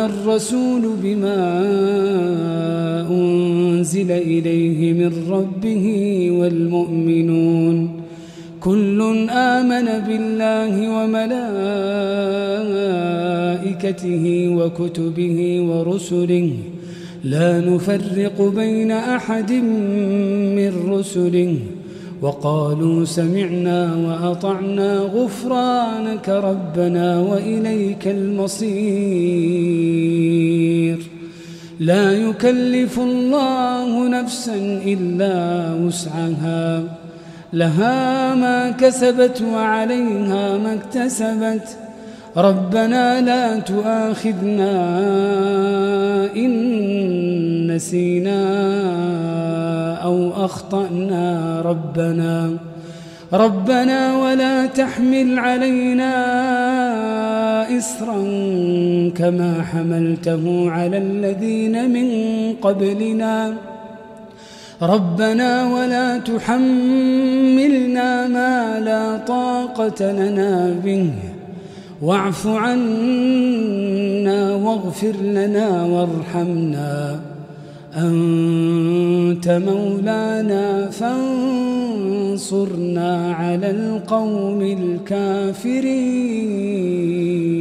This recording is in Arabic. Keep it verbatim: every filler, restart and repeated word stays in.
الرسول بما أنزل إليه من ربه والمؤمنون كل آمن بالله وملائكته وكتبه ورسله لا نفرق بين أحد من رسله وقالوا سمعنا وأطعنا غفرانك ربنا وإليك المصير. لا يكلف الله نفسا إلا وسعها لها ما كسبت وعليها ما اكتسبت ربنا لا تؤاخذنا إن نسينا أو أخطأنا ربنا ربنا ولا تحمل علينا إصرا كما حملته على الذين من قبلنا ربنا ولا تحملنا ما لا طاقة لنا به واعف عنا واغفر لنا وارحمنا أنت مولانا فانصرنا على القوم الكافرين.